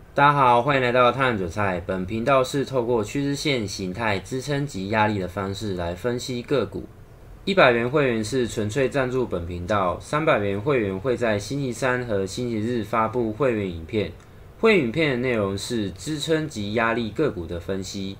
大家好，欢迎来到探韭菜。本频道是透过趋势线形态、支撑及压力的方式来分析个股。100元会员是纯粹赞助本频道，300元会员会在星期三和星期日发布会员影片。会员影片的内容是支撑及压力个股的分析。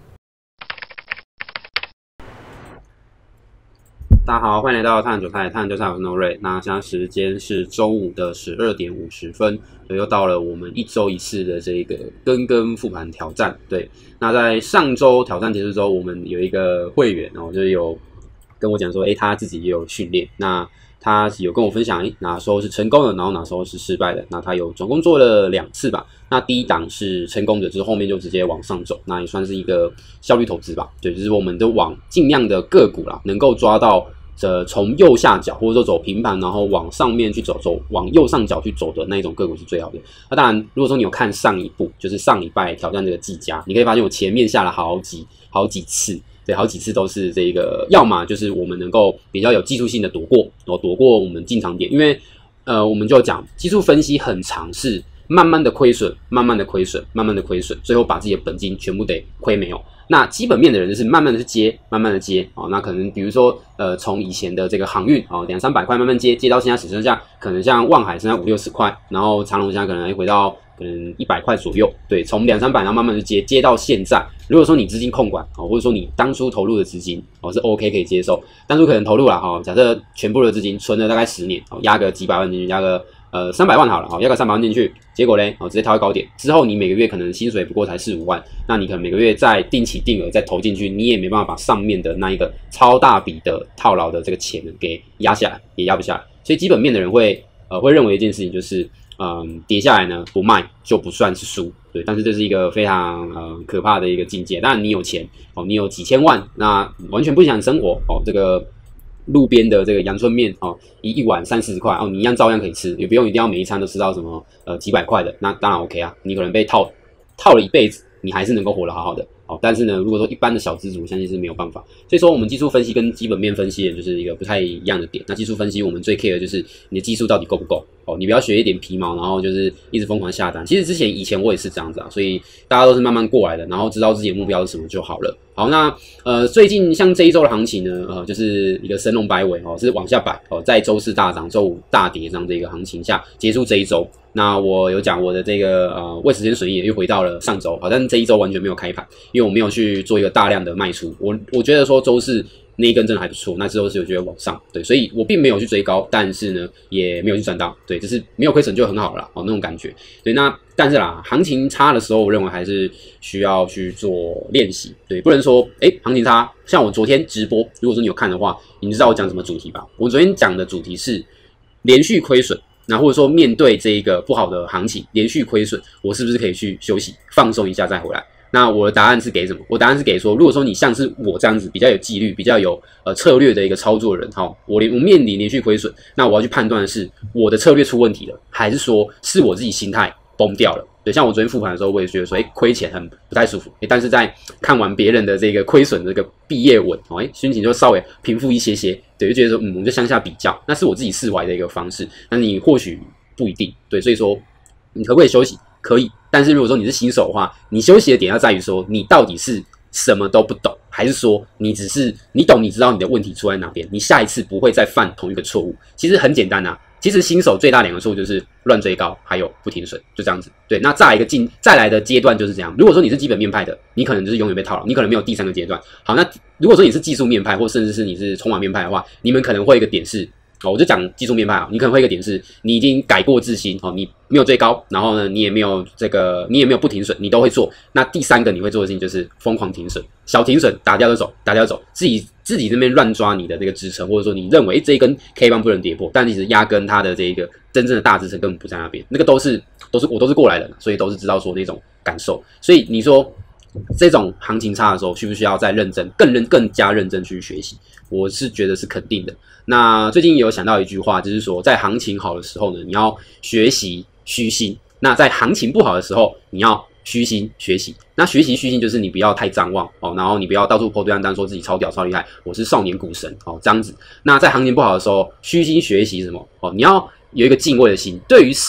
大家好，欢迎来到探韭菜。探韭菜，我是 No Ray。那现在时间是中午的12点50分，又到了我们1周1次的这个跟复盘挑战。对，那在上周挑战结束之后，我们有一个会员就是有跟我讲说，他自己也有训练，那他有跟我分享，哪时候是成功的，然后哪时候是失败的。那他有总共做了2次吧。那第一档是成功的，之后后面就直接往上走，那也算是一个效率投资吧。对，就是我们都往尽量的个股啦，能够抓到从右下角或者说走平盘，然后往上面去走，往右上角去走的那一种个股是最好的。那当然，如果说你有看上一部，就是上礼拜挑战这个技嘉，你可以发现我前面下了好几次。对，好几次都是这个，要么就是我们能够比较有技术性的躲过我们进场点，因为我们就讲技术分析很常是慢慢的亏损，慢慢的亏损，慢慢的亏损，最后把自己的本金全部得亏没有。那基本面的人就是慢慢的去接，慢慢的接那可能比如说从以前的这个航运200-300块慢慢接到现在只剩下可能像万海剩下50-60块，然后长荣现在可能回到可能100块左右，对，从200-300然后慢慢的接到现在。如果说你资金控管或者说你当初投入的资金是 OK 可以接受，当初可能投入啦假设全部的资金存了大概10年压个几百万进去，压个300万好了压个300万进去，结果咧直接套在高点之后，你每个月可能薪水不过才4-5万，那你可能每个月再定期定额再投进去，你也没办法把上面的那一个超大笔的套牢的这个钱给压下来，也压不下来。所以基本面的人会认为一件事情就是跌下来呢不卖就不算是输，对，但是这是一个非常可怕的一个境界。当然你有钱你有几千万，那完全不影响生活这个路边的这个阳春面一碗30-40块你一样照样可以吃，也不用一定要每一餐都吃到什么几百块的，那当然 OK 啊，你可能被套了一辈子，你还是能够活得好好的。但是呢，如果说一般的小资族，相信是没有办法。所以说，我们技术分析跟基本面分析就是一个不太一样的点。那技术分析我们最 care 的就是你的技术到底够不够你不要学一点皮毛，然后就是一直疯狂下单。其实以前我也是这样子啊，所以大家都是慢慢过来的，然后知道自己的目标是什么就好了。好，那最近像这一周的行情呢，就是一个神龙摆尾是往下摆在周四大涨、周五大跌这样的一个行情下结束这一周。那我有讲我的这个未时间损益也又回到了上周，但这一周完全没有开盘，因为我没有去做一个大量的卖出。我觉得说周四那一根真的还不错，那之后是有觉得往上，对，所以我并没有去追高，但是呢也没有去赚到，对，就是没有亏损就很好了那种感觉。对，那但是啦，行情差的时候，我认为还是需要去做练习，对，不能说行情差，像我昨天直播，如果说你有看的话，你知道我讲什么主题吧？我昨天讲的主题是连续亏损。那或者说面对这一个不好的行情连续亏损，我是不是可以去休息放松一下再回来？那我的答案是给什么？我答案是给说，如果说你像是我这样子比较有纪律、比较有策略的一个操作人，我面临连续亏损，那我要去判断的是我的策略出问题了，还是说是我自己心态崩掉了？对，像我昨天复盘的时候，我也觉得说，亏钱很不太舒服，但是在看完别人的这个亏损的这个毕业文，心情就稍微平复一些些，对，就觉得说，我们就向下比较，那是我自己释怀的一个方式，那你或许不一定，对，所以说你可不可以休息？可以，但是如果说你是新手的话，你休息的点要在于说，你到底是什么都不懂，还是说你只是你懂，你知道你的问题出在哪边，你下一次不会再犯同一个错误。其实很简单啊。其实新手最大2个错误就是乱追高，还有不停损，就这样子。对，那再来的阶段就是这样。如果说你是基本面派的，你可能就是永远被套牢，你可能没有第3个阶段。好，那如果说你是技术面派，或甚至是你是筹码面派的话，你们可能会有一个点是我就讲技术面派你可能会有一个点是，你已经改过自新你没有追高，然后呢，你也没有不停损，你都会做。那第3个你会做的事情就是疯狂停损，小停损打掉就走，打掉就走，自己这边乱抓你的这个支撑，或者说你认为这一根 K 棒不能跌破，但其实压根它的这个真正的大支撑根本不在那边，那个都是过来人，所以都是知道说那种感受。所以你说这种行情差的时候，需不需要再认真、更加认真去学习？我是觉得是肯定的。那最近有想到一句话，就是说在行情好的时候呢，你要学习虚心；那在行情不好的时候，你要虚心学习。那学习虚心就是你不要太张望然后你不要到处 po 对单说自己超屌超厉害，我是少年股神这样子。那在行情不好的时候，虚心学习什么你要有一个敬畏的心，对于市场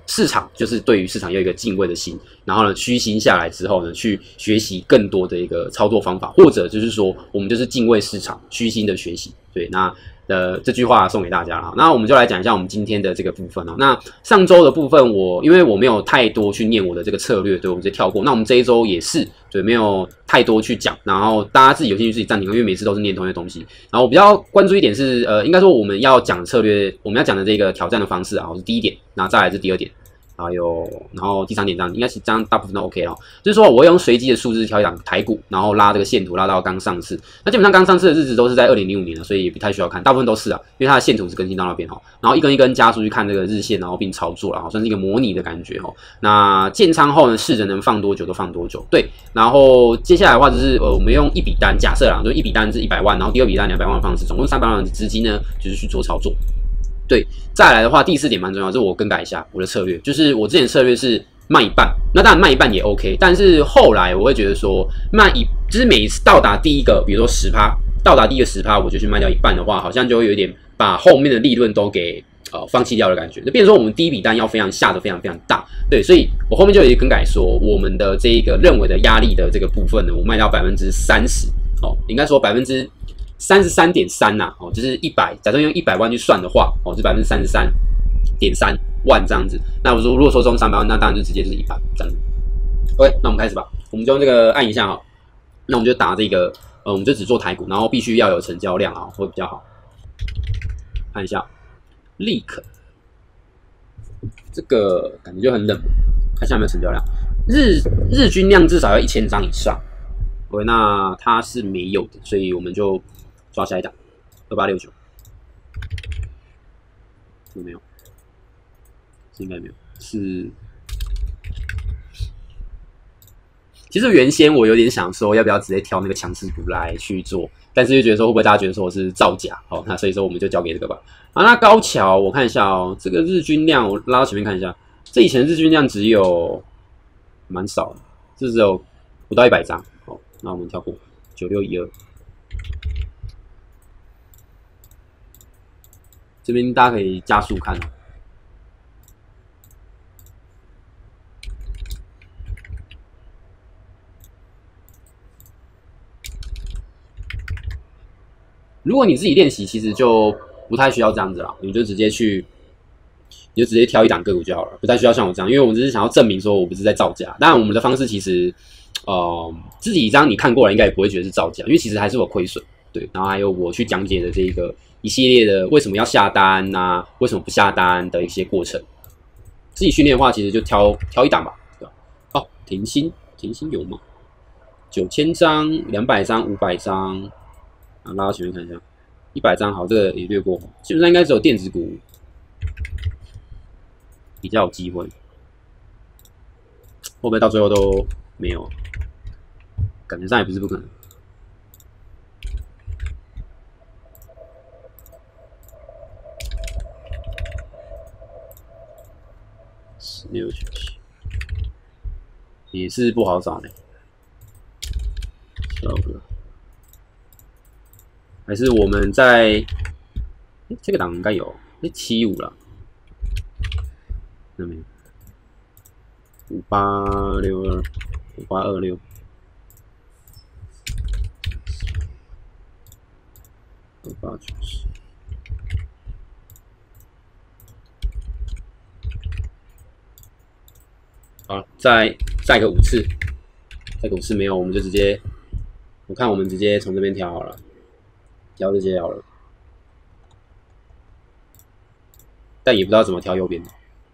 市场就是对于市场有一个敬畏的心，然后呢虚心下来之后呢，去学习更多的一个操作方法，或者就是说我们就是敬畏市场，虚心的学习。对，那这句话送给大家了。那我们就来讲一下我们今天的这个部分哦。那上周的部分因为我没有太多去念我的这个策略，对，我们直接跳过。那我们这一周也是，对，没有太多去讲，然后大家自己有兴趣自己暂停，因为每次都是念同一些东西。然后我比较关注一点是，应该说我们要讲策略，我们要讲的这个挑战的方式啊，是第一点，然后再来是第二点。然后第三点这样，应该是这样，大部分都 OK 了。就是说，我会用随机的数字挑一档台股，然后拉这个线图拉到刚上市。那基本上刚上市的日子都是在2005年了，所以也不太需要看，大部分都是啊，因为它的线图是更新到那边哦。然后一根一根加速去看这个日线，然后并操作了，算是一个模拟的感觉哦。那建仓后呢，试着能放多久就放多久。对，然后接下来的话就是我们用一笔单，假设啦，就一笔单是100万，然后第二笔单200万的方式，总共300万的资金呢，就是去做操作。对，再来的话，第四点蛮重要，就是我更改一下我的策略，就是我之前策略是卖一半，那当然卖一半也 OK， 但是后来我会觉得说就是每一次到达第一个，比如说10%，到达第一个10%，我就去卖掉一半的话，好像就会有一点把后面的利润都给放弃掉的感觉。就变成说我们第一笔单要下得非常非常大，对，所以我后面就有一个更改说，我们的这一个认为的压力的这个部分呢，我卖到30%，应该说33.3%呐，就是100，假设用100万去算的话，是33.3万这样子。那我说如果说中300万，那当然就直接就是100这样子。OK， 那我们开始吧，我们就用这个按一下哈，那我们就打这个，我们就只做台股，然后必须要有成交量啊，会比较好。看一下，立刻，这个感觉就很冷，看一下有没有成交量，日均量至少要1000张以上。OK， 那它是没有的，所以我们就抓下一档2869，有没有？是应该没有，是。其实原先我有点想说，要不要直接挑那个强势股来去做，但是就觉得说会不会大家觉得说我是造假？那所以说我们就交给这个吧。那高桥我看一下哦，这个日均量我拉到前面看一下，这以前日均量只有蛮少的，这只有不到100张。那我们跳过9612，这边大家可以加速看哦。如果你自己练习，其实就不太需要这样子啦，你就直接挑一档个股就好了，不太需要像我这样，因为我只是想要证明说我不是在造假。当然，我们的方式其实，自己这样你看过来应该也不会觉得是造假，因为其实还是有亏损，对。然后还有我去讲解的这个一系列的为什么要下单啊，为什么不下单的一些过程。自己训练的话，其实就挑一档吧，对吧？停薪有吗？9000张、200张、500张。拉到前面看一下，100张好，这个也略过，基本上应该只有电子股比较有机会，会不会到最后都没有？感觉上也不是不可能。1697也是不好找呢，小哥。还是我们在这个档应该有75了，那没有5862、5826、2890。好，再个5次，再个5次没有，我们就直接，我看我们直接从这边挑好了。挑这些好了，但也不知道怎么挑右边的。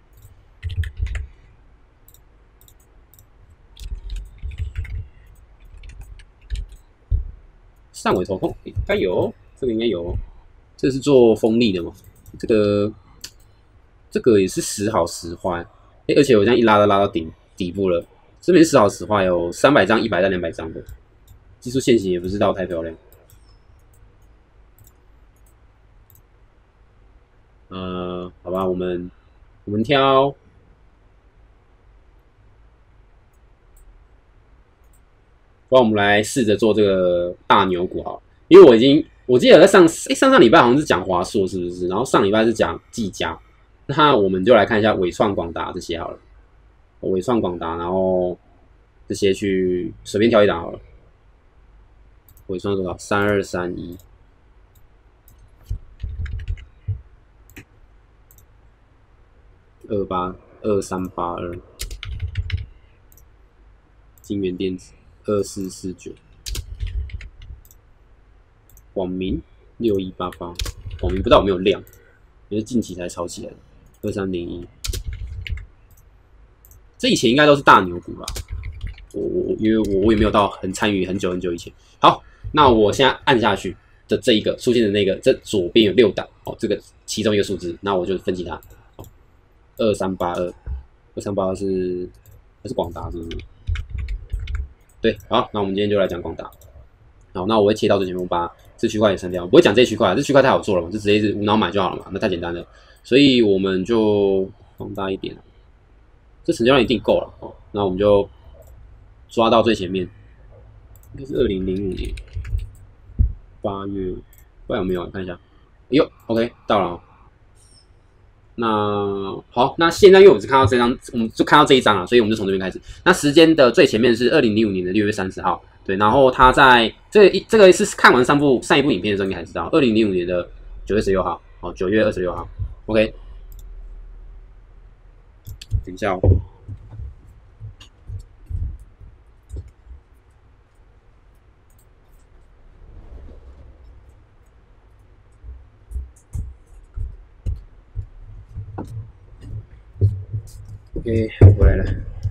上尾头控应该有，这个应该有，这是做风力的嘛？这个也是时好时坏，而且我这样一拉都拉到底部了。这边时好时坏有300张、100张、200张的，技术线型也不是到太漂亮。好吧，我们挑，不然我们来试着做这个大牛股好了，因为我记得在上礼拜好像是讲华硕是不是？然后上礼拜是讲技嘉， 那我们就来看一下伟创、广达这些好了。伟创、广达，然后这些去随便挑一档好了。伟创多少？3231。2382，金源电子2449，广明6188，广明不知道有没有量，因为近期才炒起来的2301，这以前应该都是大牛股吧？因为我也没有到很参与很久以前。好，那我现在按下去的这一个出现的那个，这左边有6档哦，这个其中一个数字，那我就分析它。2382是广达是不是？对，好，那我们今天就来讲广达。好，那我会切到最前面，把这区块也删掉，不会讲这区块，这区块太好做了嘛，就直接是无脑买就好了嘛，那太简单了，所以我们就放大一点，这成交量一定够了哦。那我们就抓到最前面，应该是2005年8月，不知道有没有？看一下，哎呦 ，OK， 到了哦。那好，那现在因为我只看到这张，我们就看到这一张了，所以我们就从这边开始。那时间的最前面是2005年的6月30号，对，然后他在这个是看完上一部影片的时候，你还知道2005年的9月16号，哦，9月26号 ，OK。等一下哦。OK， 回来了，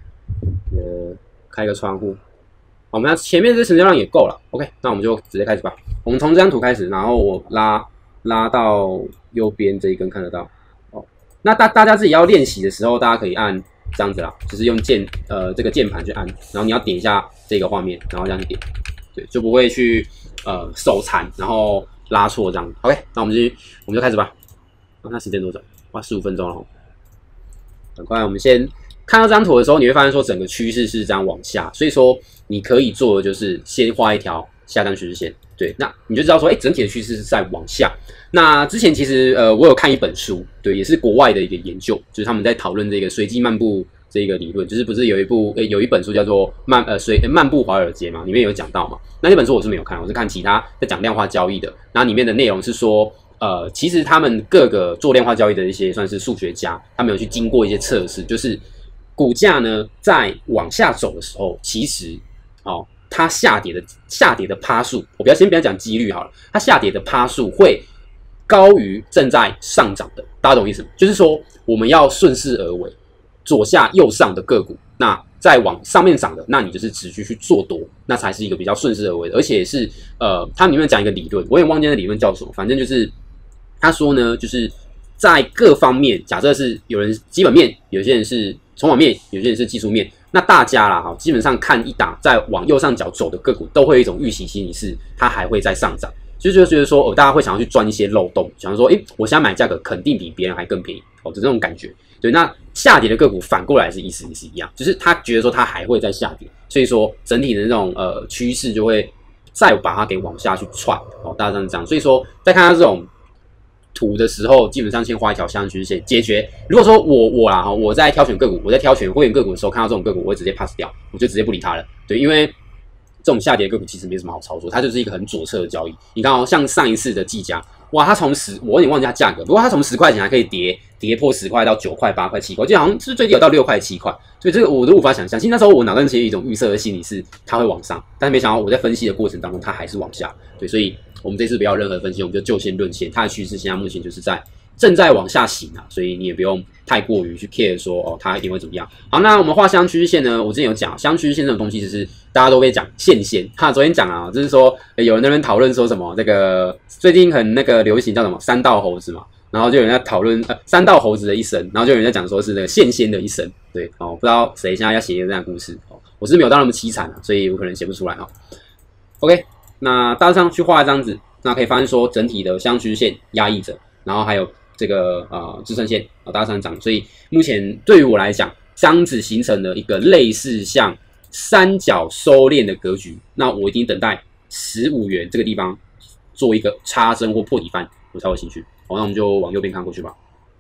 开个窗户。好，我们前面这成交量也够了 ，OK， 那我们就直接开始吧。我们从这张图开始，然后我拉到右边这一根看得到。哦，那大家自己要练习的时候，大家可以按这样子啦，就是用这个键盘去按，然后你要点一下这个画面，然后这样去点，对，就不会去手残，然后拉错这样。OK， 那我们就开始吧。那时间多久？哇，15分钟了。很快，我们先看到这张图的时候，你会发现说整个趋势是这样往下，所以说你可以做的就是先画一条下降趋势线，对，那你就知道说，整体的趋势是在往下。那之前其实我有看一本书，对，也是国外的一个研究，就是他们在讨论这个随机漫步这个理论，就是不是有一本书叫做漫步华尔街嘛，里面有讲到嘛。那本书我是没有看，我是看其他在讲量化交易的，然后里面的内容是说。其实他们各个做量化交易的一些算是数学家，他们有去经过一些测试，就是股价呢在往下走的时候，其实它下跌的趴数，我先不要讲几率好了，它下跌的趴数会高于正在上涨的，大家懂意思吗？就是说我们要顺势而为，左下右上的个股，那在往上面涨的，那你就是持续去做多，那才是一个比较顺势而为的，而且是它里面讲一个理论，我也忘记那理论叫什么，反正就是。他说呢，就是在各方面，假设是有人基本面，有些人是筹码面，有些人是技术面，那大家啦，基本上看一档在往右上角走的个股，都会有一种预期心理，是它还会再上涨，就觉得说，大家会想要去钻一些漏洞，想说，我现在买价格肯定比别人还更便宜，就这种感觉。对，那下跌的个股反过来是意思也是一样，就是他觉得说它还会再下跌，所以说整体的那种趋势就会再把它给往下去窜，大致上是这样。所以说，在看到这种图的时候，基本上先画一条下降趋势线解决。如果说我在挑选个股，我在挑选会员个股的时候，看到这种个股，我会直接 pass 掉，我就直接不理它了。对，因为这种下跌的个股其实没什么好操作，它就是一个很左侧的交易。你看像上一次的技嘉，哇，它从我有点忘记它价格，不过它从10块钱还可以跌破10块到9块、8块、7块，就好像是最低有到6块、7块，所以这个我都无法想象。其实那时候我脑袋其实有一种预设的心理是它会往上，但是没想到我在分析的过程当中，它还是往下。对，所以我们这次不要任何分析，我们就线论线，它的趋势现在目前就是正在往下行啊，所以你也不用太过于去 care 说它一定会怎么样。好，那我们画箱趋势线呢？我之前有讲，箱趋势线这种东西，就是大家都会讲线。昨天讲啊，就是说有人在那边讨论说什么，这个最近很那个流行叫什么3道猴子嘛，然后就有人在讨论3道猴子的一生，然后就有人在讲说是那个线仙的一生。对，不知道谁现在要写一个这样的故事，我是没有到那么凄惨啊，所以我可能写不出来。OK， 那大致上去画这样子，那可以发现说整体的箱趋势线压抑着，然后还有这个支撑线大致上涨，所以目前对于我来讲，这样子形成了一个类似像三角收敛的格局。那我一定等待15元这个地方做一个插针或破底翻，我才有兴趣。好，那我们就往右边看过去吧。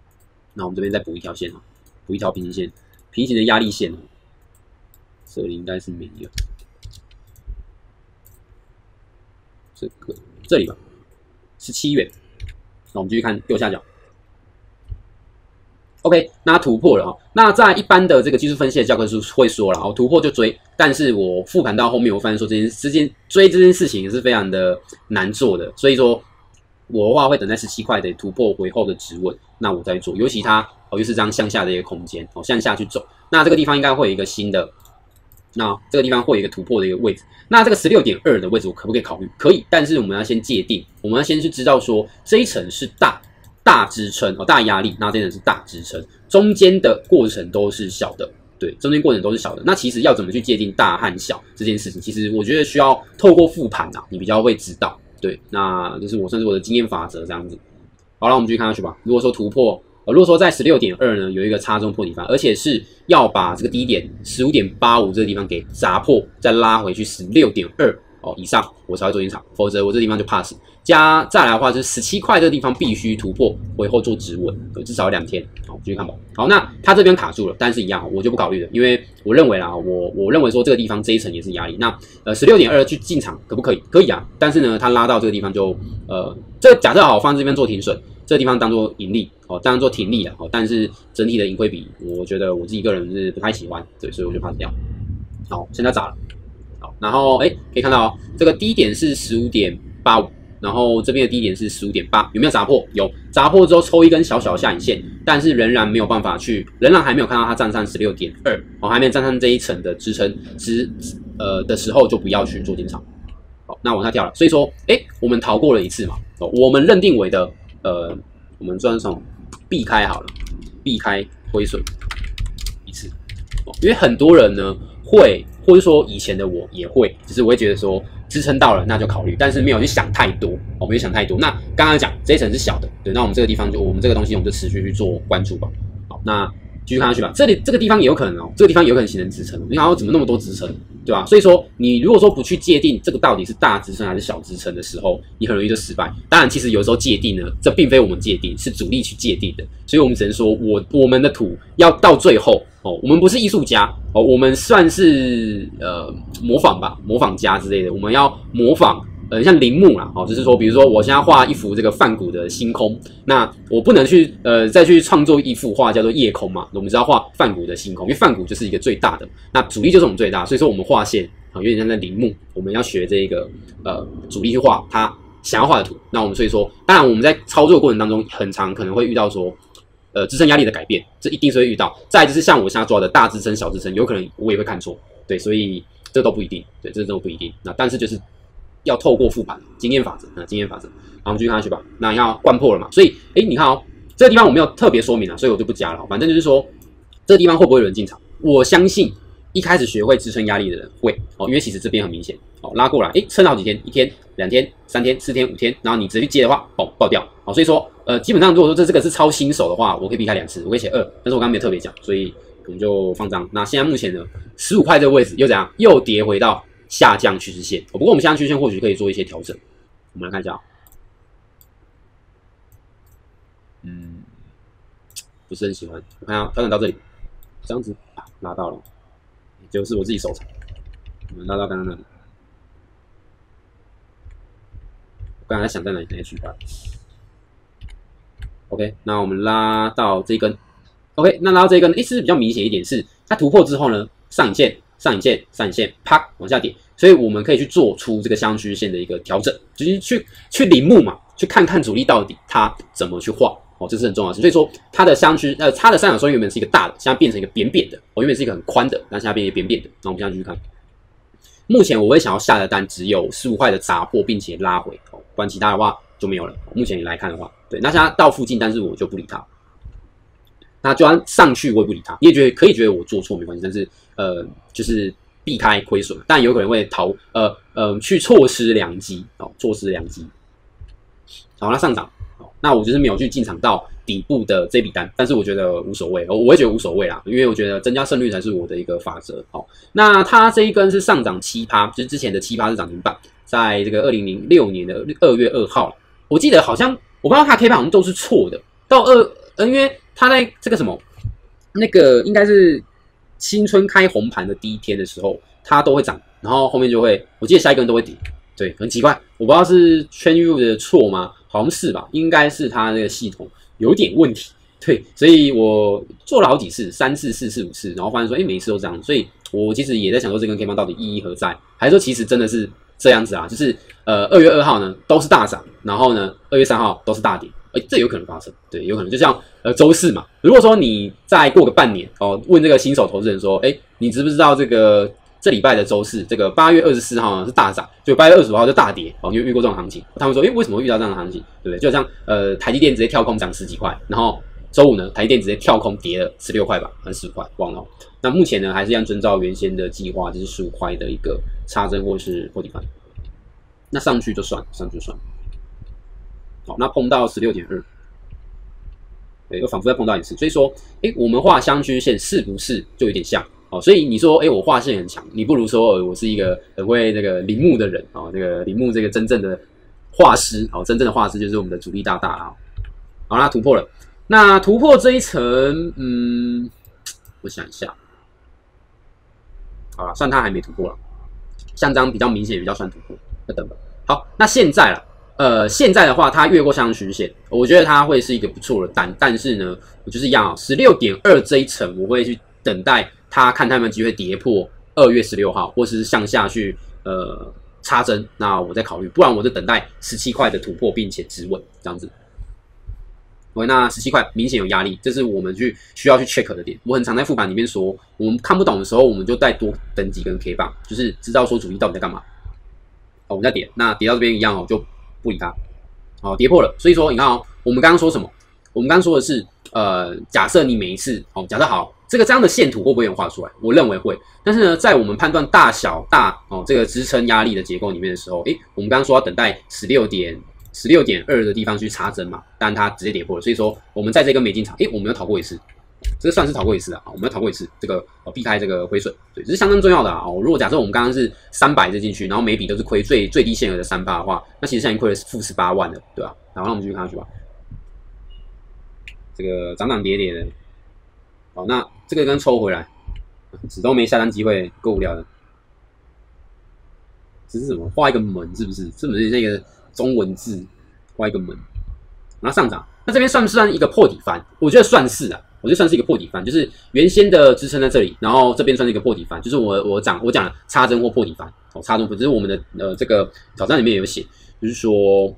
那我们这边再补一条线哦，补一条平行线，平行的压力线哦，这里应该是没有，这里吧，17元。那我们继续看右下角。OK， 那它突破了哈。那在一般的这个技术分析的教科书会说了，哦，突破就追。但是我复盘到后面，我发现说追这件事情也是非常的难做的，所以说我的话会等在17块的突破回后的止稳，那我再做。尤其它又是这样向下的一个空间，向下去走。那这个地方应该会有一个新的，那这个地方会有一个突破的一个位置。那这个16.2的位置我可不可以考虑？可以，但是我们要先界定，我们要先去知道说这一层是大支撑大压力，那这一层是大支撑，中间的过程都是小的。对，中间过程都是小的。那其实要怎么去界定大和小这件事情，其实我觉得需要透过复盘你比较会知道。对，那这是算是我的经验法则这样子。好了，我们继续看下去吧。如果说突破，如果说在 16.2 呢有一个插中破底方，而且是要把这个低点 15.85 这个地方给砸破，再拉回去 16.2 以上，我才会做进场，否则我这地方就 pass。再来的话，就是17块这个地方必须突破，回后做止稳，至少2天。好，继续看吧。好，那它这边卡住了，但是一样，我就不考虑了，因为我认为啦，我认为说这个地方这一层也是压力。那16.2 去进场可不可以？可以啊，但是呢，它拉到这个地方就这假设好，我放这边做停损，这个地方当做盈利当做停利但是整体的盈亏比，我觉得我自己个人是不太喜欢，对，所以我就 pass 掉。好，现在涨了。好，然后可以看到这个低点是 15.85， 然后这边的低点是 15.8， 有没有砸破？有，砸破之后抽一根小小下影线，但是仍然没有办法仍然还没有看到它站上 16.2， 还没有站上这一层的支撑的时候就不要去做进场。好，那往下跳了，所以说我们逃过了一次嘛，我们认定为的我们算什么避开好了，避开亏损一次，因为很多人呢会，或者说以前的我也会，只是我会觉得说支撑到了那就考虑，但是没有去想太多，没有想太多。那刚刚讲这一层是小的，对，那我们这个地方我们这个东西我们就持续去做关注吧。好，那继续看下去吧。这个地方也有可能这个地方也有可能形成支撑你看怎么那么多支撑，对吧？所以说你如果说不去界定这个到底是大支撑还是小支撑的时候，你很容易就失败。当然，其实有时候界定呢，这并非我们界定，是主力去界定的，所以我们只能说我们的图要到最后我们不是艺术家我们算是模仿吧，模仿家之类的，我们要模仿。像铃木啦，就是说，比如说我现在画一幅这个梵谷的星空，那我不能去再去创作一幅画叫做夜空嘛，我们只要画梵谷的星空，因为梵谷就是一个最大的，那主力就是我们最大，所以说我们画线有点像在铃木，我们要学这个主力去画他想要画的图，那我们所以说，当然我们在操作的过程当中，很常可能会遇到说支撑压力的改变，这一定是会遇到。再来就是像我现在抓的大支撑、小支撑，有可能我也会看错，对，所以这都不一定，对，这都不一定。那但是就是要透过复盘，经验法则，经验法则。然后我们继续看下去吧。那要灌破了嘛？所以，你看这个地方我没有特别说明所以我就不加了。反正就是说，这个地方会不会有人进场？我相信一开始学会支撑压力的人会因为其实这边很明显拉过来，撑了好几天，1天、2天、3天、4天、5天，然后你直接去接的话，爆掉。所以说基本上如果说这个是超新手的话，我可以避开2次，我可以写2，但是我刚刚没有特别讲，所以我们就放张。那现在目前呢，15块这个位置又怎样？又跌回到下降趋势线，不过我们下降趋势线或许可以做一些调整。我们来看一下不是很喜欢。我看调整到这里，这样子拉到了，就是我自己收藏。我们拉到刚刚那里，我刚才在想在哪里区块。OK， 那我们拉到这一根。OK， 那拉到这一根，是比较明显一点，是它突破之后呢，上影线。上影线，啪往下跌，所以我们可以去做出这个相趋势线的一个调整，就是去领悟嘛，去看看主力到底它怎么去画这是很重要的事。所以说它的它的三角收原本是一个大的，现在变成一个扁扁的原本是一个很宽的，但现在变成扁扁的。那我们现在继续看，目前我会想要下的单只有15块的砸破，并且拉回不然其他的话就没有了。目前来看的话，对，那现在到附近，但是我就不理它。那就算上去我也不理它，你也可以觉得我做错没关系，但是就是避开亏损，但有可能会去错失良机错失良机。好，那上涨，那我就是没有去进场到底部的这笔单，但是我觉得无所谓，我会觉得无所谓啦，因为我觉得增加胜率才是我的一个法则。好，那它这一根是上涨7%，就是之前的7%是涨停板，在这个2006年的2月2号，我记得好像我不知道它 K 盘好像都是错的，到因为它在这个什么那个应该是新春开红盘的第一天的时候，它都会涨，然后后面就会，我记得下一根都会跌，对，很奇怪，我不知道是圈域的错吗？好像是吧，应该是它那个系统有点问题，对，所以我做了好几次，3次、4次、5次，然后发现说，每一次都这样，所以我其实也在想说，这根 K 棒到底意义何在？还是说其实真的是这样子啊？就是2月2号呢都是大涨，然后呢2月3号都是大跌。这有可能发生，对，有可能就像周四嘛。如果说你再过个半年问这个新手投资人说，你知不知道这礼拜的周四，这个8月24号呢是大涨，就8月25号就大跌你有遇过这种行情？他们说，为什么会遇到这样的行情？对不对？就像台积电直接跳空涨10几块，然后周五呢台积电直接跳空跌了16块吧，还是15块，忘了。那目前呢还是一样遵照原先的计划，就是15块的一个插针或是破底翻。那上去就算。好，那碰到16.2，对，又仿佛再碰到一次，所以说，我们画箱均线是不是就有点像？所以你说，我画线很强，你不如说，我是一个很会这个陵墓的人这个陵墓这个真正的画师，真正的画师就是我们的主力大大啊。好，那突破了，那突破这一层，我想一下，好了，算它还没突破了，像这样比较明显，比较算突破，要等吧。好，那现在了。现在的话，它越过上趋线，我觉得它会是一个不错的单，但是呢，我就是一样16.2这一层，我会去等待它，看他们机会跌破2月16号，或是向下去插针，那我再考虑，不然我就等待17块的突破，并且止稳这样子。OK， 那17块明显有压力，这是我们需要去 check 的点。我很常在复盘里面说，我们看不懂的时候，我们就再多等几根 K 棒，就是知道说主力到底在干嘛。我们再跌，那跌到这边一样就不理它，跌破了。所以说，你看我们刚刚说什么？我们刚刚说的是，假设你每一次，假设好，这样的线图会不会有人画出来？我认为会。但是呢，在我们判断大小大这个支撑压力的结构里面的时候，我们刚刚说要等待16.2的地方去插针嘛，但它直接跌破了。所以说，我们在这根没进场，我们又逃过一次。这个算是逃过一次啊，我们要逃过一次，这个避开这个亏损，对，这是相当重要的啊。如果假设我们刚刚是300进去，然后每笔都是亏最低限额的3%的话，那其实现在已经亏了-18万了，对吧？然后那我们继续看下去吧。这个涨跌跌的，好，那这个跟抽回来，只都没下单机会，够无聊的。这是什么？画一个门是不是？是不是那个中文字画一个门？然后上涨，那这边算不算一个破底翻？我觉得算是啊。我觉得算是一个破底翻，就是原先的支撑在这里，然后这边算是一个破底翻，就是我讲了插针或破底翻，插针，就是我们的这个挑战里面有写，就是说，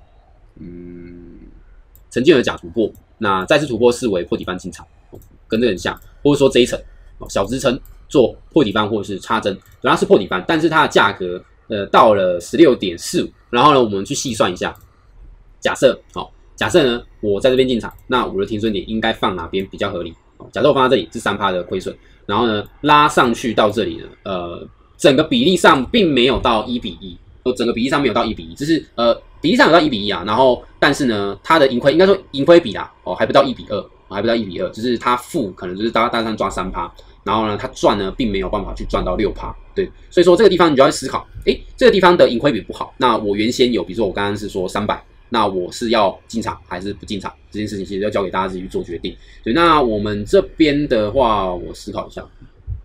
曾经有假突破，那再次突破视为破底翻进场，跟这个很像，或者说这一层小支撑做破底翻或者是插针，它是破底翻，但是它的价格到了16.45，然后呢我们去细算一下，假设呢，我在这边进场，那我的停损点应该放哪边比较合理？假设我放在这里是3%的亏损，然后呢拉上去到这里呢，整个比例上并没有到1:1，整个比例上没有到1:1，只是比例上有到1:1啊，然后但是呢它的盈亏应该说盈亏比啦，还不到1:2，还不到1:2，就是它负可能就是大上抓3%，然后呢它赚呢并没有办法去赚到6%，对，所以说这个地方你就要去思考，这个地方的盈亏比不好，那我原先有，比如说我刚刚是说300。那我是要进场还是不进场？这件事情其实要交给大家自己去做决定。对，那我们这边的话，我思考一下。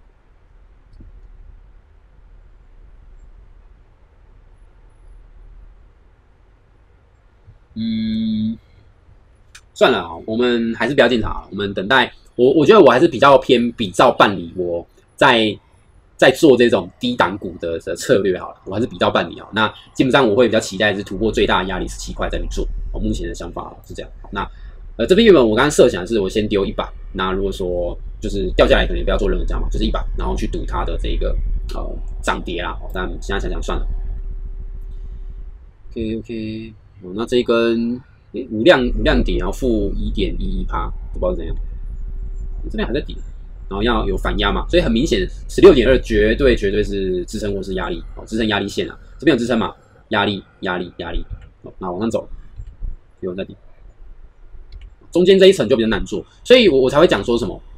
算了啊，我们还是不要进场，我们等待。我觉得我还是比较偏比照办理我在做这种低档股的策略好了，我还是比较办理好。那基本上我会比较期待是突破最大的压力17块再去做。我目前的想法是这样。那这边原本我刚刚设想的是我先丢100，那如果说就是掉下来，可能也不要做任何加码，就是100，然后去赌它的这个涨跌啦。但现在想想算了。OK， 那这一根无量跌，然后-1.11%，不知道是怎样。这边还在跌。然后要有反压嘛，所以很明显16.2绝对是支撑或是压力，支撑压力线啊，这边有支撑嘛，压力，那往上走，有人在底，中间这一层就比较难做，所以我才会讲说什么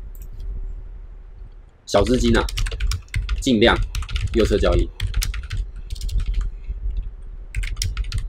小资金啊，尽量右侧交易。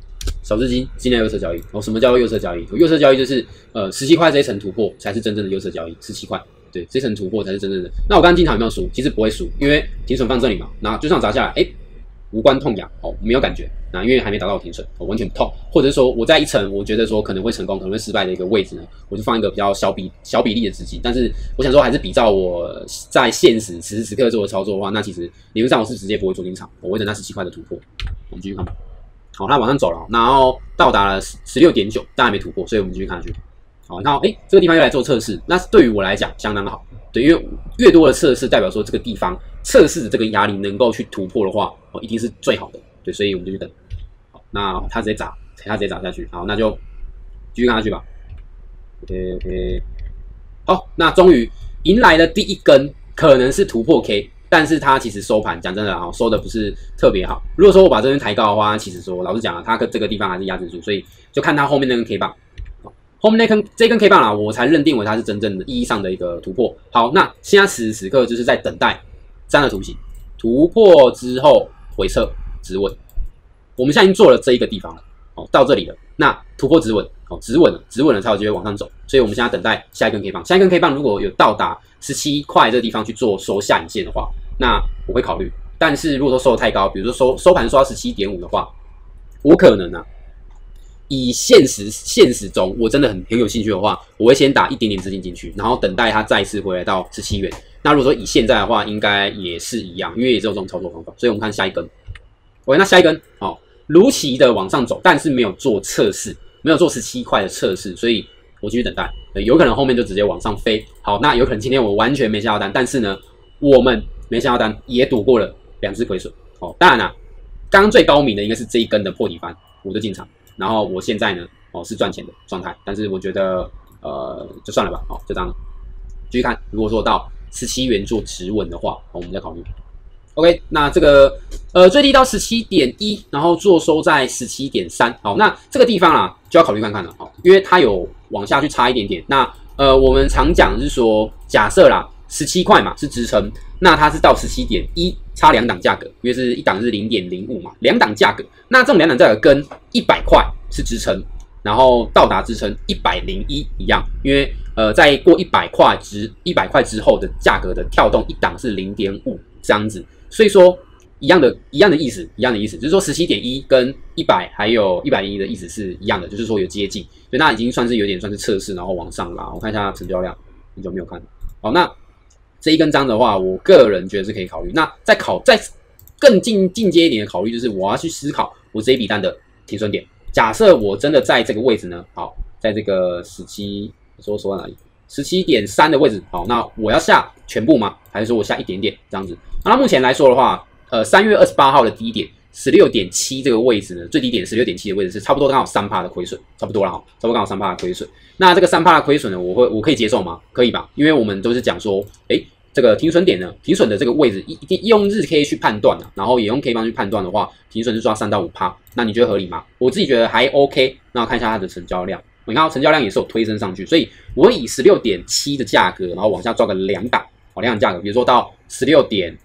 小资金尽量右侧交易。什么叫右侧交易？右侧交易就是17块这一层突破才是真正的右侧交易，17块。对，这层突破才是真正的。那我刚刚进场有没有输？其实不会输，因为停损放这里嘛，那就算砸下来，无关痛痒没有感觉。那因为还没达到停损，完全不痛。或者是说我在一层，我觉得说可能会成功，可能会失败的一个位置呢，我就放一个比较小比例的资金。但是我想说，还是比照我在现实此时此刻做的操作的话，那其实理论上我是直接不会做进场，我会等那17块的突破。我们继续看吧。好，它往上走了，然后到达了16.9，但还没突破，所以我们继续看下去。好，然后这个地方又来做测试，那对于我来讲相当好，对，因为越多的测试代表说这个地方测试的这个压力能够去突破的话，一定是最好的，对，所以我们就去等。好，那它直接砸下去，好，那就继续看下去吧。OK， 好，那终于迎来了第一根，可能是突破 K， 但是它其实收盘讲真的收的不是特别好。如果说我把这边抬高的话，其实说老实讲它这个地方还是压制住，所以就看它后面那根 K 棒。后面这根 K 棒啦，我才认定为它是真正的意义上的一个突破。好，那现在此时此刻就是在等待这样的图形突破之后回撤止稳。我们现在已经做了这一个地方了，到这里了。那突破止稳，止稳了才有机会往上走。所以我们现在等待下一根 K 棒。下一根 K 棒如果有到达17块这个地方去做收下影线的话，那我会考虑。但是如果说收的太高，比如说收盘收到 17.5 的话，我可能以现实中我真的很有兴趣的话，我会先打一点点资金进去，然后等待它再次回来到17元。那如果说以现在的话，应该也是一样，因为也是有这种操作方法。所以我们看下一根。OK， 那下一根如期的往上走，但是没有做测试，没有做17块的测试，所以我继续等待。有可能后面就直接往上飞。好，那有可能今天我完全没下到单，但是呢，我们没下到单也赌过了2只亏损。当然刚刚最高明的应该是这一根的破底翻，我就进场。然后我现在呢，是赚钱的状态，但是我觉得就算了吧，就这样。继续看，如果说到17元做止稳的话，我们再考虑。OK， 那这个最低到 17.1， 然后做收在 17.3。好，那这个地方就要考虑看看了，因为它有往下去差一点点。那我们常讲是说，假设17块嘛是支撑，那它是到 17.1， 差2档价格，因为是一档是 0.05 嘛，2档价格。那这种2档价格跟100块是支撑，然后到达支撑101一样，因为在过100块之后的价格的跳动，一档是 0.5 这样子。所以说一样的意思，就是说 17.1 跟100还有110的意思是一样的，就是说有接近，所以那已经算是有点算是测试，然后往上拉。我看一下成交量，很久没有看。好，那这一根章的话，我个人觉得是可以考虑。那再更进阶一点的考虑，就是我要去思考我这一笔单的停损点。假设我真的在这个位置呢，好，在这个17，说在哪里？17.3 的位置，好，那我要下全部吗？还是说我下一点点这样子？那目前来说的话，3月28号的低点 16.7 这个位置呢，最低点 16.7 的位置是差不多刚好 3% 的亏损，差不多了哈，差不多刚好 3% 的亏损。那这个 3% 的亏损呢，我可以接受吗？可以吧？因为我们都是讲说，这个停损点呢，停损的这个位置一定用日 K 去判断然后也用 K 棒去判断的话，停损是抓3到 5%， 那你觉得合理吗？我自己觉得还 OK。那我看一下它的成交量，你看成交量也是有推升上去，所以我以 16.7 的价格，然后往下抓个2档，2档价格，比如说到 16.6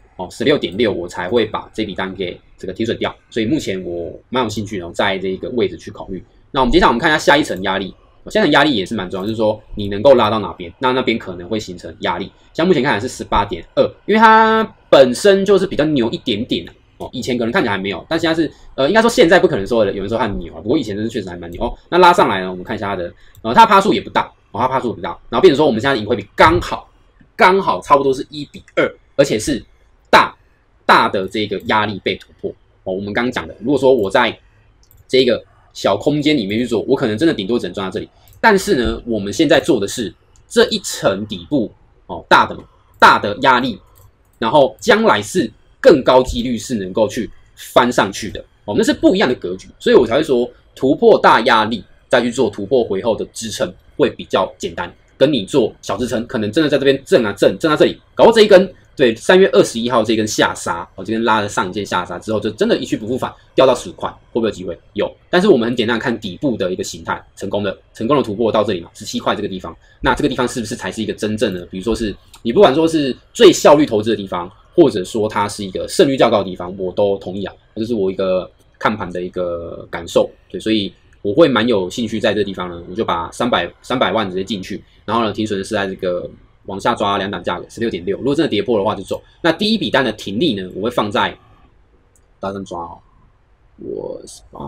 16.6 我才会把这笔单给这个停损掉，所以目前我蛮有兴趣的在这个位置去考虑。那我们接下来我们看一下下一层压力，下一层压力也是蛮重要，就是说你能够拉到哪边，那边可能会形成压力。像目前看来是 18.2， 因为它本身就是比较牛一点点以前可能看起来还没有，但现在是应该说现在不可能说有人说它很牛不过以前真是确实还蛮牛那拉上来呢，我们看一下它的它的趴数也不大它趴数不大，然后变成说我们现在的盈亏比刚好差不多是1:2，而且是大的这个压力被突破我们刚刚讲的，如果说我在这个小空间里面去做，我可能真的顶多只能赚到这里。但是呢，我们现在做的是这一层底部大的压力，然后将来是更高几率是能够去翻上去的那是不一样的格局，所以我才会说突破大压力再去做突破回后的支撑会比较简单，跟你做小支撑可能真的在这边震到这里，搞到这一根。对，3月21号这根下杀，这根拉了上影线下杀之后，就真的一去不复返，掉到15块，会不会有机会？有，但是我们很简单看底部的一个形态，成功的突破到这里嘛，17块这个地方，那这个地方是不是才是一个真正的，比如说是你不管说是最效率投资的地方，或者说它是一个胜率较高的地方，我都同意这是我一个看盘的一个感受，对，所以我会蛮有兴趣在这个地方呢，我就把300万直接进去，然后呢停损是在这个往下抓两档价格16.6，如果真的跌破的话就走。那第一笔单的停利呢，我会放在大声抓哦。我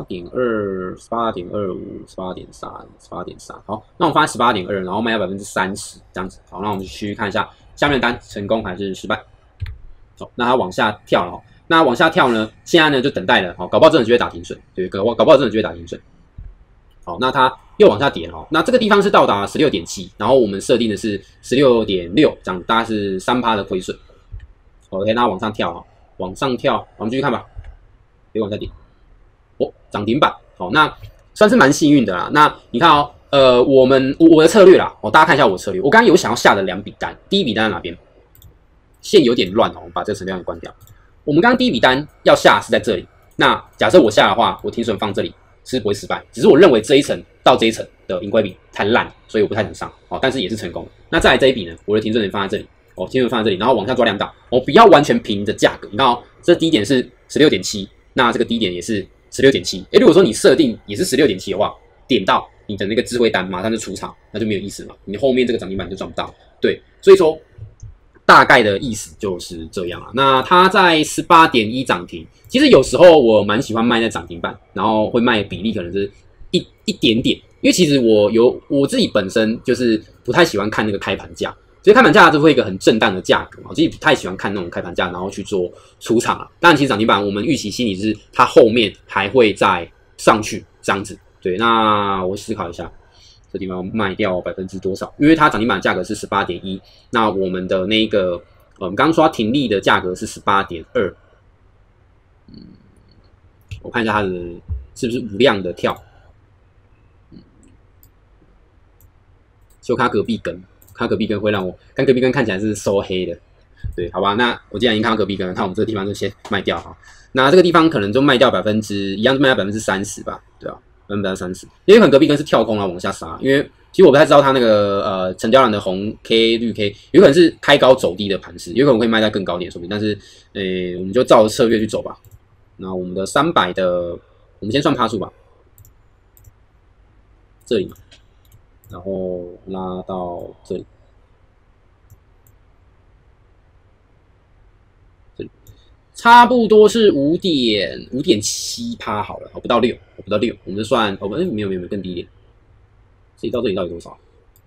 18.2、18.25、18.3、18.3，好，那我放在18.2，然后卖到30%这样子。好，那我们继续看一下下面的单成功还是失败。好，那它往下跳了，那往下跳呢，现在呢就等待了，好，搞不好真的就会打停损，对，搞不好真的就会打停损。好，那它又往下跌了，那这个地方是到达 16.7， 然后我们设定的是 16.6， 这样大概是3%的亏损。OK， 那往上跳，往上跳，我们继续看吧，别往下跌。涨停板，好，那算是蛮幸运的啦。那你看哦，我的策略啦，大家看一下我的策略。我刚刚有想要下的2笔单，第一笔单在哪边？线有点乱哦，我们把这个成交量关掉。我们刚刚第一笔单要下是在这里。那假设我下的话，我停损放这里是不会失败，只是我认为这一层到这一层的盈亏比太烂，所以我不太想上。哦，但是也是成功。那再来这一笔呢，我的停损点放在这里，停损放在这里，然后往下抓2档，不要完全凭着价格。你看哦，这低点是 16.7， 那这个低点也是。16.7，如果说你设定也是 16.7 的话，点到你的那个智慧单马上就出场，那就没有意思嘛，你后面这个涨停板就赚不到。对，所以说大概的意思就是这样啊。那它在 18.1 涨停，其实有时候我蛮喜欢卖在涨停板，然后会卖的比例可能是一点点，因为其实我自己本身就是不太喜欢看那个开盘价。所以开盘价就会一个很震荡的价格，我自己不太喜欢看那种开盘价，然后去做出场啊。当然，其实涨停板我们预期心理是它后面还会再上去这样子。对，那我思考一下，这地方卖掉多少？因为它涨停板价格是 18.1， 那我们的那个我们刚刚说它停利的价格是 18.2，我看一下它的是不是无量的跳，就看它隔壁根。看隔壁根会让我看隔壁根看起来是收黑的，对，好吧？那我既然已经看到隔壁根了，看我们这个地方就先卖掉哈。那这个地方可能就卖掉一样，就卖掉30%吧，对吧？30%，因为可能隔壁根是跳空然后往下杀，因为其实我不太知道它那个成交量的红 K 绿 K， 有可能是开高走低的盘势，有可能会卖在更高点说明，但是我们就照着策略去走吧。那我们的300的，我们先算趴数吧，这里嘛。然后拉到这里，差不多是5.7%好了，不到6，我们就算没有更低一点，所以到这里到底多少？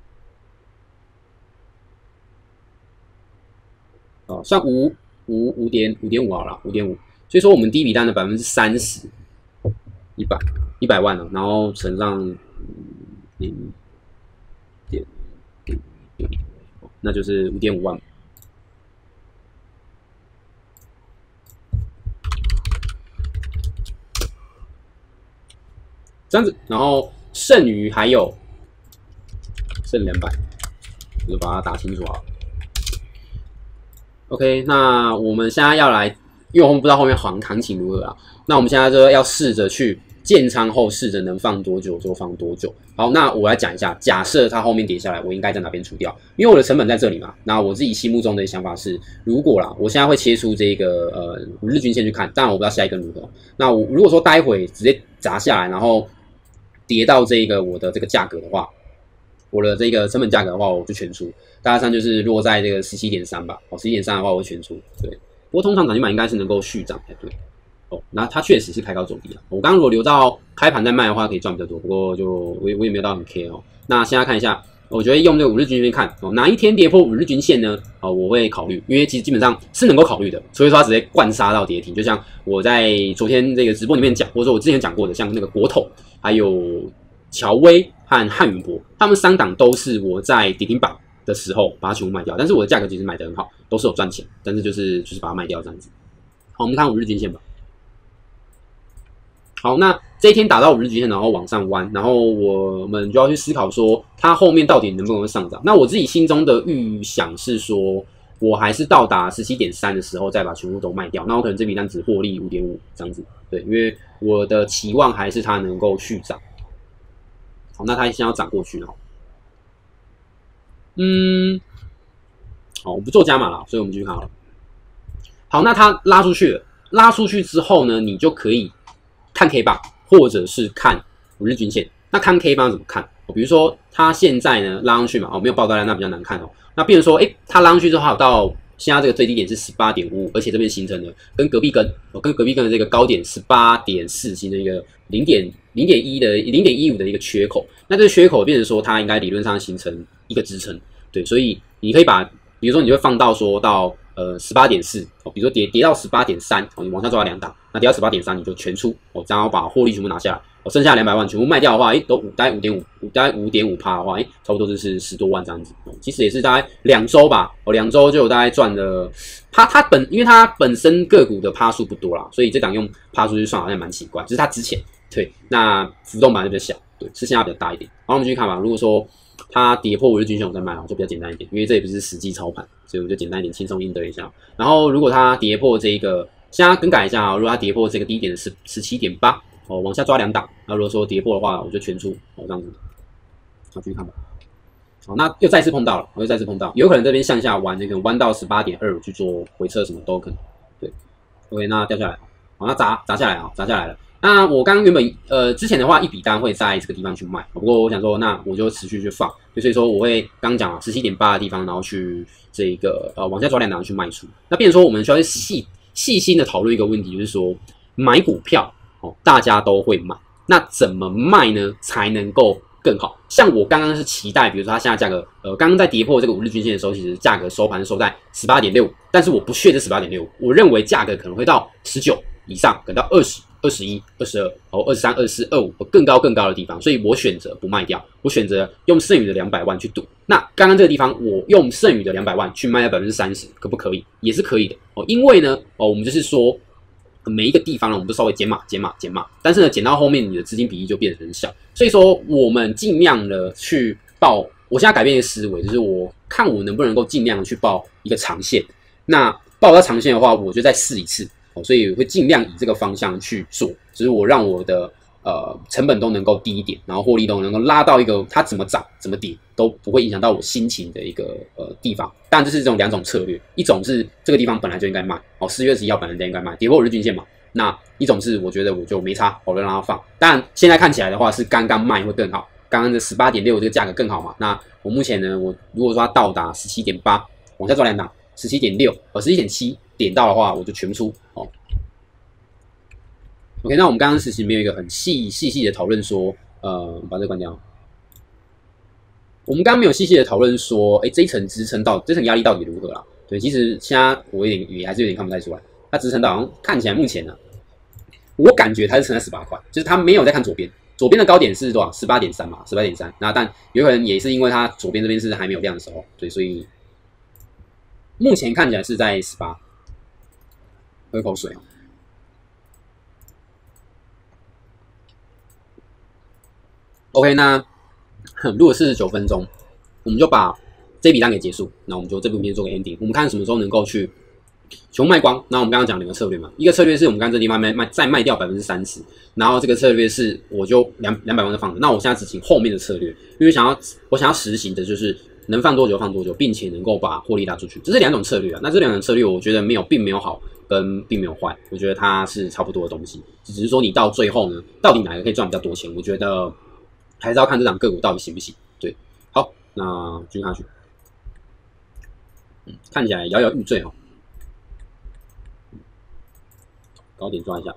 算5.5好了，5.5，所以说我们第一笔单的30%，100万了，然后乘上那就是5.5万。这样子，然后剩余还有剩200，我就把它打清楚好了。OK， 那我们现在要来，因为我们不知道后面行情如何啊，那我们现在就要试着去建仓后试着能放多久就放多久。好，那我来讲一下，假设它后面跌下来，我应该在哪边出掉？因为我的成本在这里嘛。那我自己心目中的想法是，如果啦，我现在会切出这个5日均线去看，当然我不知道下一根如何。那我如果说待会直接砸下来，然后跌到这个我的这个价格的话，我的这个成本价格的话，我就全出，大概上就是落在这个 17.3 吧。17.3的话，我会全出。对，不过通常涨停板应该是能够续涨才对。那它确实是开高走低了。我刚刚如果留到开盘再卖的话，可以赚比较多。不过就我也没有到很 care 哦。那现在看一下，我觉得用这个5日均线看哪一天跌破5日均线呢？我会考虑，因为其实基本上是能够考虑的。所以说它直接灌杀到跌停，就像我在昨天这个直播里面讲，或者说我之前讲过的，像那个国统，还有乔威和汉语博，他们3档都是我在跌停板的时候把它全部卖掉，但是我的价格其实买得很好，都是有赚钱，但是就是把它卖掉这样子。好，我们看5日均线吧。好，那这一天打到5日均线，然后往上弯，然后我们就要去思考说，它后面到底能不能上涨？那我自己心中的预想是说，我还是到达 17.3 的时候再把全部都卖掉。那我可能这笔单只获利 5.5 这样子，对，因为我的期望还是它能够续涨。好，那它现在要涨过去了。好，我不做加码了，所以我们继续看好了。好，那它拉出去了，拉出去之后呢，你就可以看 K 棒，或者是看5日均线。那看 K 棒怎么看？比如说它现在呢拉上去嘛，没有爆大量，那比较难看哦。那变成说，它拉上去之后，还有到现在这个最低点是 18.55， 而且这边形成了跟隔壁根的这个高点 18.4 形成一个0.15的一个缺口。那这个缺口变成说，它应该理论上形成一个支撑，对，所以你可以把，比如说你会放到说到18.4，比如说跌到18.3，你往下抓2档，那跌到18.3你就全出，然后把获利全部拿下来。剩下200万全部卖掉的话，都大概 5.5% 的话，差不多就是10多万这样子。其实也是大概2周吧，2周就有大概赚了。因为它本身个股的趴数不多啦，所以这档用趴数去算好像蛮奇怪。就是它之前对，那浮动本来就比较小，对，是现在比较大一点。好，我们继续看吧。如果说它跌破5日均线，我再卖，就比较简单一点，因为这也不是实际操盘，所以我就简单一点，轻松应对一下。然后如果它跌破这个，现在更改一下啊，如果它跌破这个低点的17.8。往下抓2档，那如果说跌破的话，我就全出，这样子，好，继续看吧。好，那又再次碰到了，有可能这边向下弯，弯到 18.2 去做回撤，什么都有可能。对 ，OK， 那掉下来，好，那砸下来了。那我刚刚原本之前的话，一笔单会在这个地方去卖，不过我想说，那我就持续去放，所以说我会刚讲17.8的地方，然后去这个往下抓2档去卖出。那变成说，我们需要细心的讨论一个问题，就是说买股票。大家都会买，那怎么卖呢才能够更好？像我刚刚是期待，比如说它现在价格，刚刚在跌破这个5日均线的时候，其实价格收盘收在 18.65， 但是我不屑这 18.65， 我认为价格可能会到19以上，可能到20、21、22、23、24、25更高的地方，所以我选择不卖掉，我选择用剩余的200万去赌。那刚刚这个地方，我用剩余的200万去卖掉 30%， 可不可以？也是可以的因为呢，我们就是说。每一个地方呢，我们都稍微减码，但是呢，减到后面你的资金比例就变得很小，所以说我们尽量的去报。我现在改变一个思维，就是我看我能不能够尽量去报一个长线。那报到长线的话，我就再试一次所以会尽量以这个方向去做，就是我让我的成本都能够低一点，然后获利都能够拉到一个它怎么涨怎么跌都不会影响到我心情的一个地方。当然这是这种2种策略，一种是这个地方本来就应该卖，4月21号本来就应该卖，跌破5日均线嘛。那一种是我觉得我就没差，我就让它放。当然现在看起来的话是刚刚卖会更好，刚刚的 18.6 这个价格更好嘛。那我目前呢，我如果说它到达 17.8， 往下抓2档 17.6 17.7 点到的话，我就全出OK， 那我们刚刚其实没有一个很细的讨论说，把这个关掉。我们刚刚没有细的讨论说，这一层支撑这层压力到底如何啦？对，其实现在我也还是有点看不太出来，它支撑到好像看起来目前呢，我感觉它是撑在18块，就是它没有在看左边的高点是多少 ？18.3 嘛 ，18.3。那但有可能也是因为它左边这边是还没有亮的时候，对，所以目前看起来是在18。喝口水OK， 那如果49分钟，我们就把这笔单给结束，那我们就这部影片做个 ending。我们看什么时候能够去全部卖光。那我们刚刚讲2个策略嘛，一个策略是我们刚刚这地方再卖掉 30%， 然后这个策略是我就200万就放着。那我现在执行后面的策略，因为我想要实行的就是能放多久放多久，并且能够把获利拉出去。这是2种策略啊。那这2种策略我觉得并没有好跟并没有坏，我觉得它是差不多的东西，只是说你到最后呢，到底哪个可以赚比较多钱，我觉得还是要看这档个股到底行不行。对，好，那继续下去。看起来摇摇欲坠高点抓一下。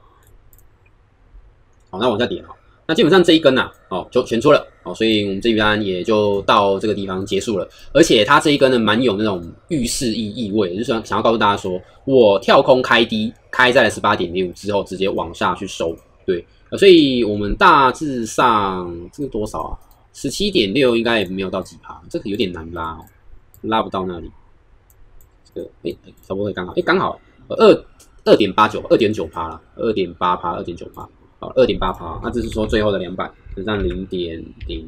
好，那往下跌那基本上这一根就全出了所以我们这一单也就到这个地方结束了。而且它这一根呢，蛮有那种预示意味，就是想要告诉大家说，我跳空开低，开在了 18.65 之后，直接往下去收。对，所以我们大致上这个多少啊 ？17.6 应该也没有到几趴，这个有点难拉拉不到那里。这个差不多会刚好，刚好2.89%、2.9%啦，2.8%、2.9%，好，2.8%。那这是说最后的200，乘上0.002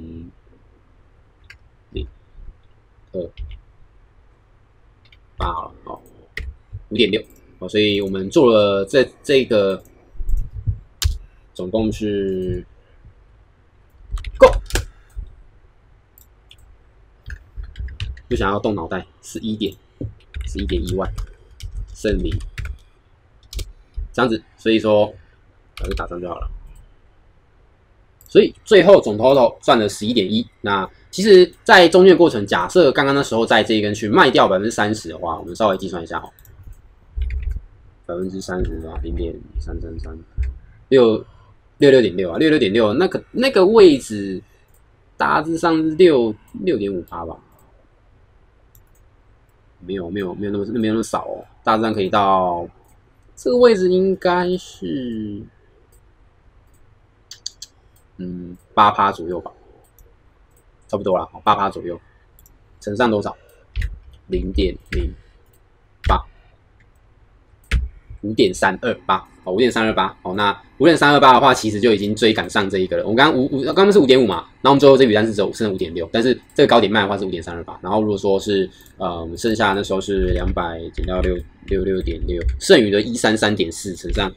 8了，5.6。所以我们做了这个总共是够，不想要动脑袋，11.1万胜利这样子，所以说就打上就好了。 所以最后总 total 赚了 11.1。那其实，在中间的过程，假设刚刚那时候在这一根去卖掉30%的话，我们稍微计算一下哈，30%啊，0.333， 66.6啊，66.6，那个位置大致上是6.5%吧，没有那么少哦，大致上可以到这个位置应该是8%左右吧。差不多啦，8%左右，乘上多少？0.08， 5.328，好，5.328，好，那5.328的话，其实就已经追赶上这一个了。我们刚刚是5.5嘛，然后我们最后这笔单是只有剩5.6，但是这个高点卖的话是5.328，然后如果说是剩下那时候是200减掉66.6，剩余的133.4乘上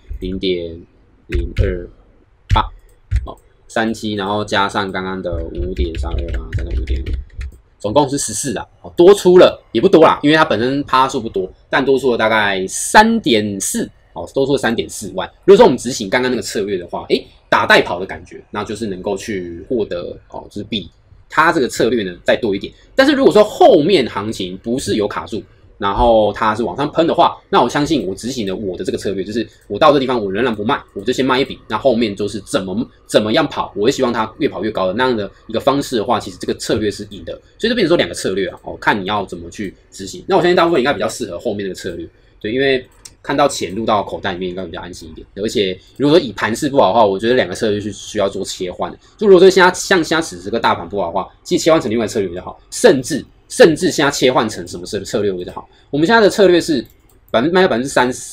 0.028，好。37，然后加上刚刚的5.328，加上5.5，总共是14啦，多出了也不多啦，因为它本身趴数不多，但多出了大概3.4，多出了3.4万。如果说我们执行刚刚那个策略的话，打带跑的感觉，那就是能够去获得就是比它这个策略呢再多一点。但是如果说后面行情不是有卡住，然后它是往上喷的话，那我相信我执行的我的这个策略，就是我到这地方我仍然不卖，我就先卖一笔，那后面就是怎么样跑，我会希望它越跑越高的那样的一个方式的话，其实这个策略是赢的，所以就变成说2个策略啊，看你要怎么去执行。那我相信大部分应该比较适合后面这个策略，对，因为看到钱入到口袋里面应该比较安心一点，而且如果说以盘势不好的话，我觉得2个策略是需要做切换的。就如果说像现在此时这个大盘不好的话，其实切换成另外策略比较好，甚至现在切换成什么策略比较好？我们现在的策略是卖到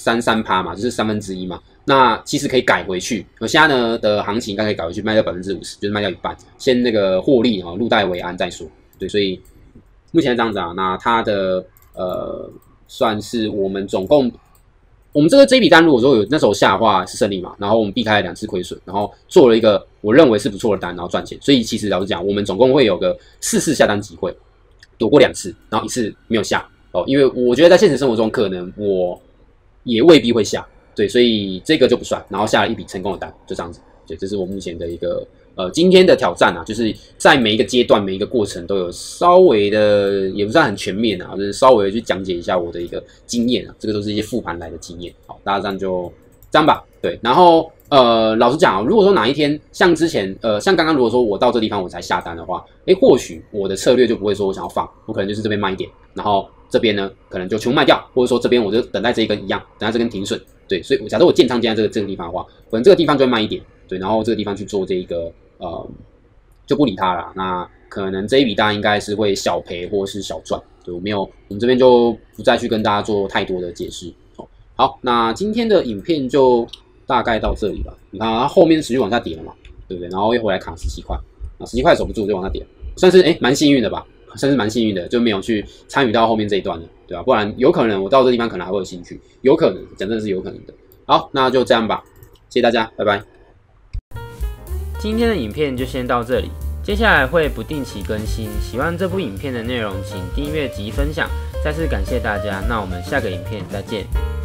33%嘛，就是1/3嘛。那其实可以改回去，我现在呢的行情应该可以改回去，卖掉50%，就是卖掉一半，先那个获利入袋为安再说。对，所以目前这样子啊，那它的算是我们总共，我们这笔单如果说有那时候下的话是胜利嘛，然后我们避开了2次亏损，然后做了一个我认为是不错的单，然后赚钱。所以其实老实讲，我们总共会有个4次下单机会。躲过2次，然后1次没有下因为我觉得在现实生活中可能我也未必会下，对，所以这个就不算，然后下了一笔成功的单，就这样子，对，这是我目前的一个今天的挑战啊，就是在每一个阶段每一个过程都有稍微的，也不算很全面啊，就是稍微的去讲解一下我的一个经验啊，这个都是一些复盘来的经验，好，大家这样就这样吧，对，然后老实讲啊，如果说哪一天像之前像刚刚如果说我到这地方我才下单的话，或许我的策略就不会说我想要放，我可能就是这边卖一点，然后这边呢可能就全部卖掉，或者说这边我就等待这一根一样，等待这根停损，对，所以假设我建仓建在这个地方的话，可能这个地方就会卖一点，对，然后这个地方去做这一个就不理它了，那可能这一笔单应该是会小赔或是小赚，对，我们这边就不再去跟大家做太多的解释。好，那今天的影片就大概到这里吧。你看它后面持续往下跌了嘛，对不对？然后又回来卡17块，17块守不住就往下跌，算是蛮幸运的吧，算是蛮幸运的，就没有去参与到后面这一段了，对吧？不然有可能我到这地方可能还会有兴趣，有可能，讲真的是有可能的。好，那就这样吧，谢谢大家，拜拜。 今天的影片就先到这里，接下来会不定期更新。喜欢这部影片的内容，请订阅及分享。再次感谢大家，那我们下个影片再见。